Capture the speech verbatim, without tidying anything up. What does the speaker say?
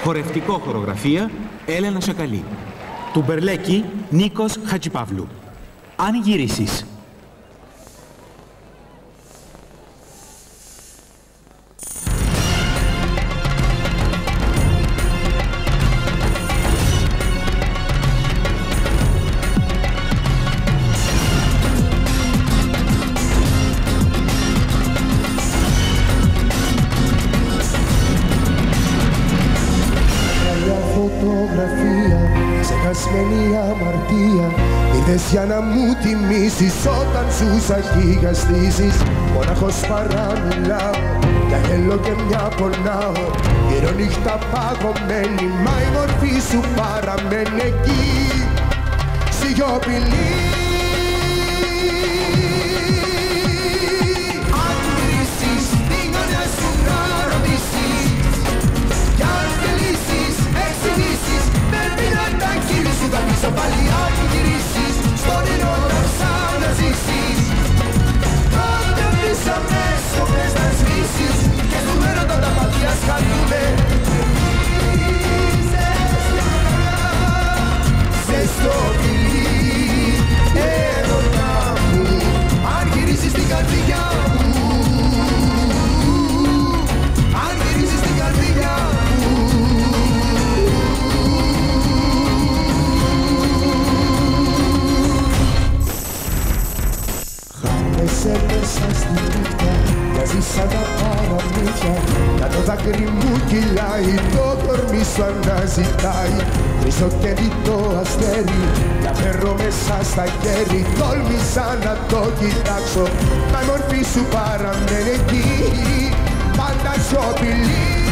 Χορευτικό χορογραφία Έλενα Σακαλή. Τουμπερλέκι Νίκος Χατζηπαύλου. Αν γυρίσεις. Ξεχασμένη αμαρτία, ήρθες για να μου τιμήσεις όταν ζούσα χίλια στήσεις. Μοναχός παραμιλάω, για θέλω και μια πονάω. Γύρω νύχτα παγωμένη, μα η μορφή σου παραμένει εκεί, σιωπηλή. Αν γυρίσεις, την γωνιά σου να ρωτήσεις, κι αν θελήσεις, εξηγήσεις, πρέπει να τα κύρις σου θα πίσω πάλι. Αν γυρίσεις, στον αιώνα σαν να ζήσεις, τότε πίσω αμέσω πες να σβήσεις, και στον έρωτα τα μάτια σκαλούμε. Σε στο φιλί, έρωτα μου, αν γυρίσεις την καρδιά μου, αν γυρίσεις την καρδιά μου. Χάνεσαι μέσα στη νύχτα, μοιάζεις σαν τα παραμύθια. Να το δάκρυ μου κυλάει, το κορμί σου αναζητάει. Τρίσω και δει το αστέρι, να φέρω μέσα στα χέρι. Τόλμησα να το κοιτάξω, μα η μορφή σου παραμένει εκεί, πάντα σιωπηλή.